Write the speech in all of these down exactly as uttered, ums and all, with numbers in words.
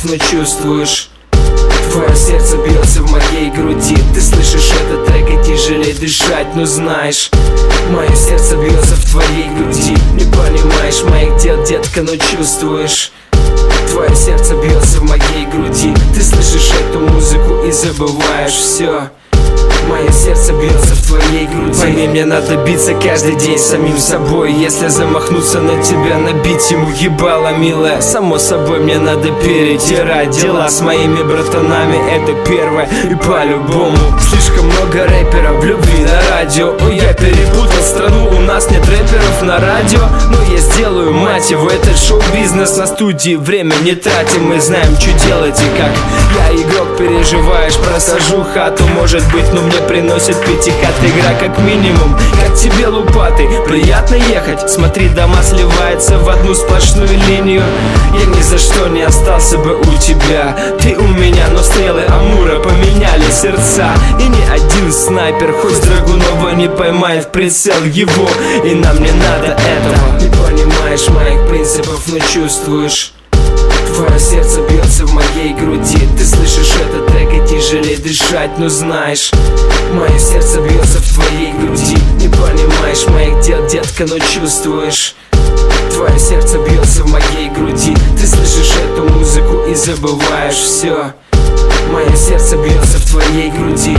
но чувствуешь. Твое сердце бьется в моей груди. Ты слышишь этот трек и тяжелее дышать, но знаешь, мое сердце бьется в твоей груди. Не понимаешь моих дел, детка, но чувствуешь. Твое сердце бьется в моей груди. Ты слышишь эту музыку и забываешь все. Мое сердце бьется в твоей груди. Пойми, мне надо биться каждый день самим собой. Если замахнуться на тебя, набить ему ебало, милая. Само собой, мне надо перетирать дела с моими братанами. Это первое и по-любому. Слишком много рэперов в любви на радио. Ой, я перепутал страну, у нас нет рэперов на радио. Но я сделаю, мать его, этот шоу-бизнес на студии. Время не тратим, мы знаем, что делать и как. Я игрок, переживаешь, просажу хату, может быть, но мне приносит пятихат игра как минимум. Как тебе лупатый, приятно ехать. Смотри, дома сливаются в одну сплошную линию. Я ни за что не остался бы у тебя. Ты у меня, но стрелы Амура поменяли сердца. И ни один снайпер, хоть Драгунова, не поймает в прицел его. И нам не надо этого. Не понимаешь моих принципов, но чувствуешь. Твое сердце бьется в моей груди. Ты слышишь этот трек и тяжелее дышать, но знаешь, мое сердце бьется в твоей груди. Не понимаешь моих дел, детка, но чувствуешь. Твое сердце бьется в моей груди. Ты слышишь эту музыку и забываешь все. Мое сердце бьется в твоей груди.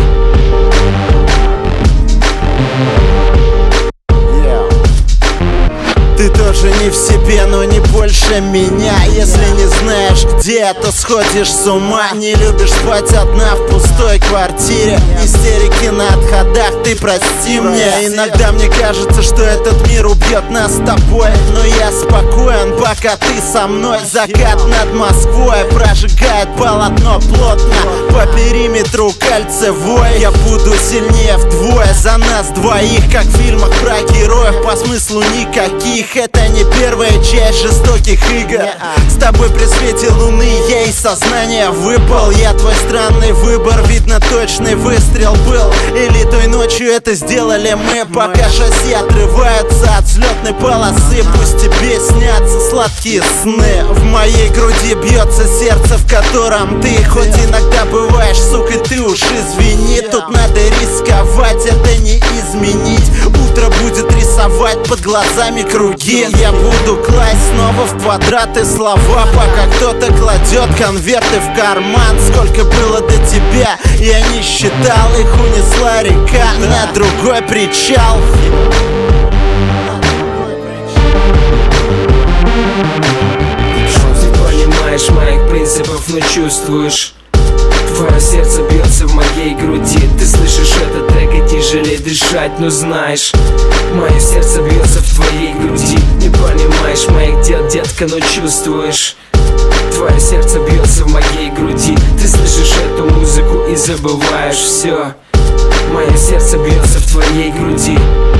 Ты тоже не в себе, но не больше меня. Если не знаешь где, то сходишь с ума. Не любишь спать одна в пустой квартире. Истерики на отходах, ты прости мне. Иногда мне кажется, что этот мир убьет нас с тобой. Но я спокоен, пока ты со мной. Закат над Москвой прожигает полотно плотно. По периметру кольцевой. Я буду сильнее вдвое за нас двоих. Как в фильмах про героев, по смыслу никаких. Это не первая часть жестоких игр. С тобой при свете луны я из сознания выпал. Я твой странный выбор, видно точный выстрел был. Или той ночью это сделали мы. Пока шасси отрываются от взлетной полосы. Пусть тебе снятся сладкие сны. В моей груди бьется сердце, в котором ты. Хоть иногда бываешь, сука, ты уж извини. Тут надо рисковать, это не изменить. Утро будет рисовать под глазами круги. Я буду класть снова в квадраты слова, пока кто-то кладет конверты в карман. Сколько было до тебя, я не считал. Их унесла река на другой причал. Ты понимаешь моих принципов, но чувствуешь. Твое сердце бьется в моей груди. Ты слышишь этот трек и тяжелее дышать, но знаешь, мое сердце бьется в твоей груди. Не понимаешь моих дел, детка, но чувствуешь. Твое сердце бьется в моей груди. Ты слышишь эту музыку и забываешь все. Мое сердце бьется в твоей груди.